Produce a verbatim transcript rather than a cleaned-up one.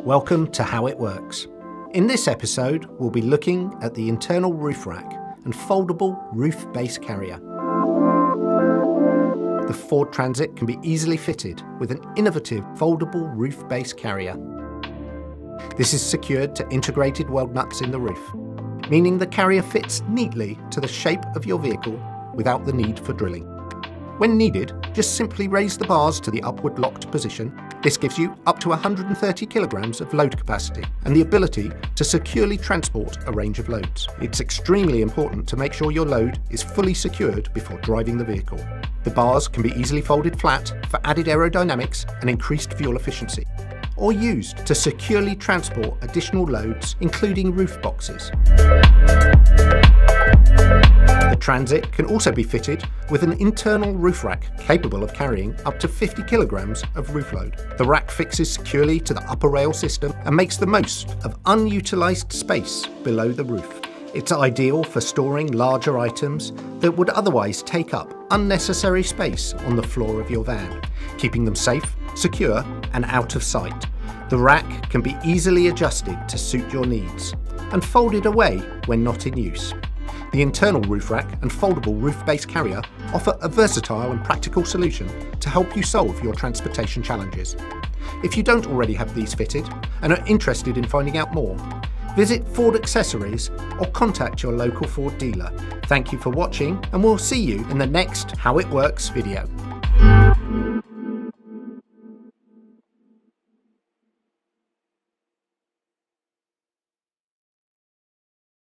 Welcome to How It Works. In this episode, we'll be looking at the internal roof rack and foldable roof base carrier. The Ford Transit can be easily fitted with an innovative foldable roof base carrier. This is secured to integrated weld nuts in the roof, meaning the carrier fits neatly to the shape of your vehicle without the need for drilling. When needed, just simply raise the bars to the upward locked position. This gives you up to one hundred thirty kilograms of load capacity and the ability to securely transport a range of loads. It's extremely important to make sure your load is fully secured before driving the vehicle. The bars can be easily folded flat for added aerodynamics and increased fuel efficiency, or used to securely transport additional loads, including roof boxes. The Transit can also be fitted with an internal roof rack capable of carrying up to fifty kilograms of roof load. The rack fixes securely to the upper rail system and makes the most of unutilised space below the roof. It's ideal for storing larger items that would otherwise take up unnecessary space on the floor of your van, keeping them safe, secure and out of sight. The rack can be easily adjusted to suit your needs and folded away when not in use. The internal roof rack and foldable roof base carrier offer a versatile and practical solution to help you solve your transportation challenges. If you don't already have these fitted and are interested in finding out more, visit Ford Accessories or contact your local Ford dealer. Thank you for watching, and we'll see you in the next How It Works video.